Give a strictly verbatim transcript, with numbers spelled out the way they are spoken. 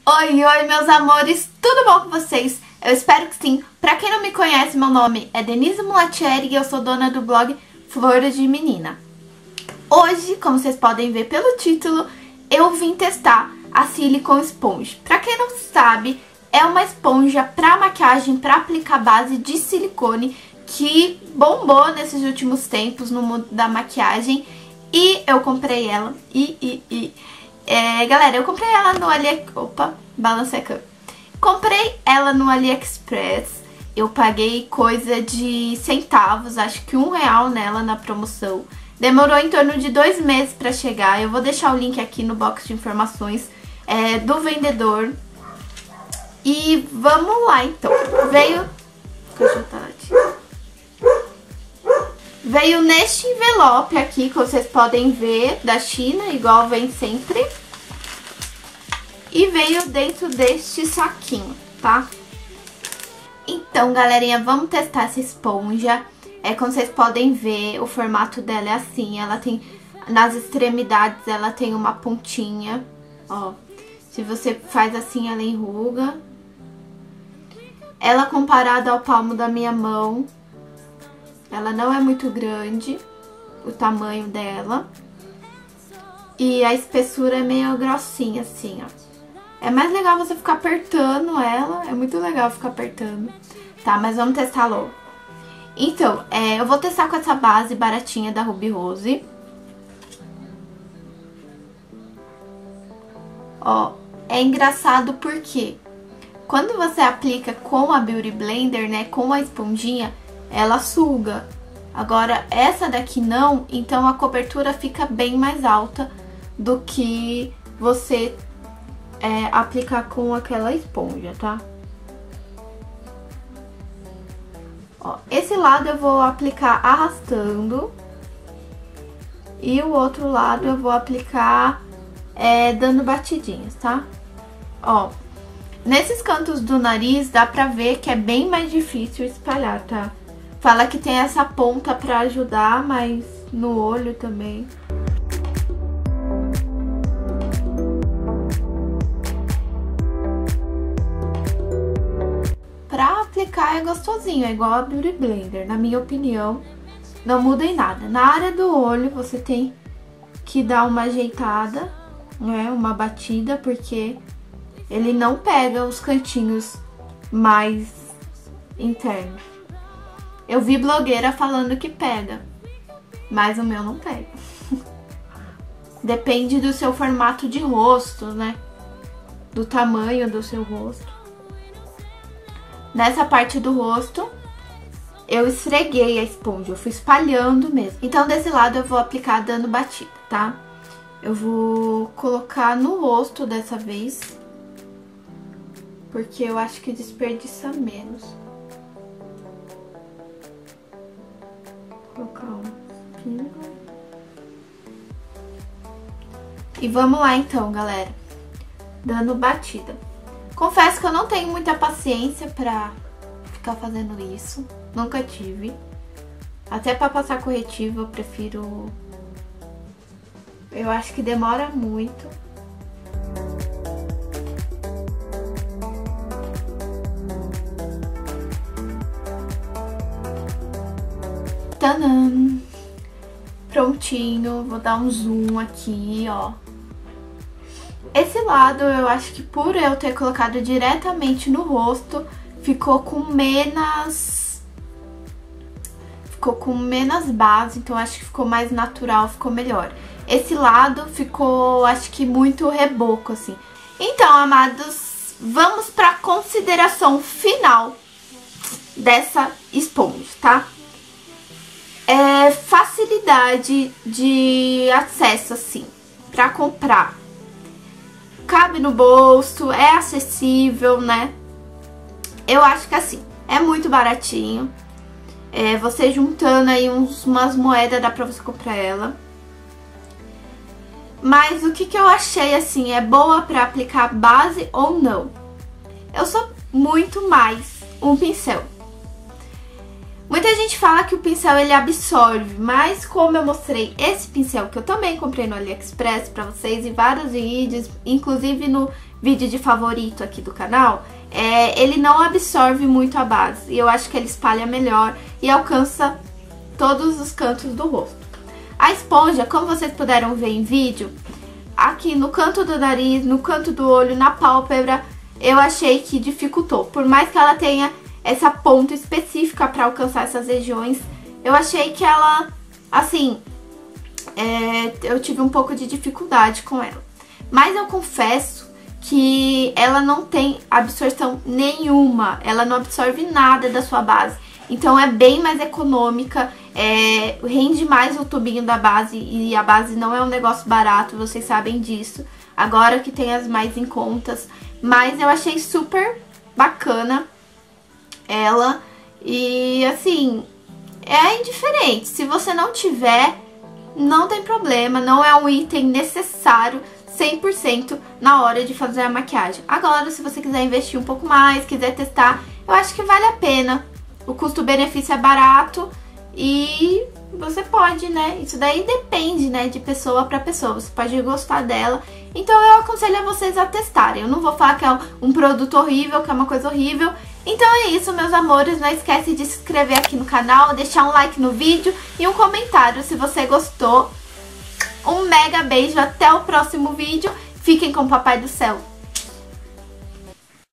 Oi, oi, meus amores, tudo bom com vocês? Eu espero que sim. Pra quem não me conhece, meu nome é Denise Mulatieri e eu sou dona do blog Flores de Menina. Hoje, como vocês podem ver pelo título, eu vim testar a Silicone Sponge. Pra quem não sabe, é uma esponja pra maquiagem, pra aplicar base de silicone que bombou nesses últimos tempos no mundo da maquiagem. E eu comprei ela, e, e, e... É, galera, eu comprei ela no AliExpress. Opa, balancei a câmera. Comprei ela no AliExpress. Eu paguei coisa de centavos, acho que um real nela na promoção. Demorou em torno de dois meses pra chegar. Eu vou deixar o link aqui no box de informações é, do vendedor. E vamos lá, então. Veio... Veio neste envelope aqui, que vocês podem ver, da China, igual vem sempre. E veio dentro deste saquinho, tá? Então, galerinha, vamos testar essa esponja. É, como vocês podem ver, o formato dela é assim. Ela tem, nas extremidades, ela tem uma pontinha, ó. Se você faz assim, ela enruga. Ela comparada ao palmo da minha mão, ela não é muito grande, o tamanho dela. E a espessura é meio grossinha, assim, ó. É mais legal você ficar apertando ela, é muito legal ficar apertando. Tá, mas vamos testar logo. Então, é, eu vou testar com essa base baratinha da Ruby Rose. Ó, é engraçado porque quando você aplica com a Beauty Blender, né, com a esponjinha, ela suga. Agora, essa daqui não, então a cobertura fica bem mais alta do que você é, aplicar com aquela esponja, tá? Ó, esse lado eu vou aplicar arrastando e o outro lado eu vou aplicar é, dando batidinhas, tá? Ó, nesses cantos do nariz dá pra ver que é bem mais difícil espalhar, tá? Fala que tem essa ponta pra ajudar, mas no olho também. Pra aplicar é gostosinho, é igual a Beauty Blender, na minha opinião. Não muda em nada. Na área do olho você tem que dar uma ajeitada, né? Uma batida, porque ele não pega os cantinhos mais internos. Eu vi blogueira falando que pega, mas o meu não pega. Depende do seu formato de rosto, né? Do tamanho do seu rosto. Nessa parte do rosto, eu esfreguei a esponja, eu fui espalhando mesmo. Então, desse lado eu vou aplicar dando batida, tá? Eu vou colocar no rosto dessa vez, porque eu acho que desperdiça menos. Vou colocar um pingo. E vamos lá então, galera. Dando batida. Confesso que eu não tenho muita paciência pra ficar fazendo isso. Nunca tive. Até pra passar corretivo eu prefiro... Eu acho que demora muito. Tadã! Prontinho, vou dar um zoom aqui, ó. Esse lado eu acho que por eu ter colocado diretamente no rosto, ficou com menos... Ficou com menos base, então acho que ficou mais natural, ficou melhor. Esse lado ficou, acho que muito reboco, assim. Então, amados, vamos pra consideração final dessa esponja, tá? É facilidade de acesso, assim, pra comprar. Cabe no bolso, é acessível, né? Eu acho que, assim, é muito baratinho. É, você juntando aí uns, umas moedas, dá pra você comprar ela. Mas o que que eu achei, assim, é boa pra aplicar base ou não? Eu sou muito mais um pincel. Muita gente fala que o pincel ele absorve, mas como eu mostrei esse pincel que eu também comprei no AliExpress pra vocês em vários vídeos, inclusive no vídeo de favorito aqui do canal, é, ele não absorve muito a base. E eu acho que ele espalha melhor e alcança todos os cantos do rosto. A esponja, como vocês puderam ver em vídeo, aqui no canto do nariz, no canto do olho, na pálpebra, eu achei que dificultou. Por mais que ela tenha essa ponta específica para alcançar essas regiões, eu achei que ela, assim, é, eu tive um pouco de dificuldade com ela. Mas eu confesso que ela não tem absorção nenhuma, ela não absorve nada da sua base. Então é bem mais econômica, é, rende mais o tubinho da base, e a base não é um negócio barato, vocês sabem disso. Agora que tem as mais em contas, mas eu achei super bacana ela, e assim, é indiferente. Se você não tiver, não tem problema, não é um item necessário cem por cento na hora de fazer a maquiagem. Agora, se você quiser investir um pouco mais, quiser testar, eu acho que vale a pena. O custo-benefício é barato e você pode, né? Isso daí depende, né, de pessoa pra pessoa. Você pode gostar dela. Então eu aconselho a vocês a testarem. Eu não vou falar que é um produto horrível, que é uma coisa horrível. Então é isso, meus amores. Não esquece de se inscrever aqui no canal, deixar um like no vídeo e um comentário se você gostou. Um mega beijo, até o próximo vídeo. Fiquem com o Papai do Céu.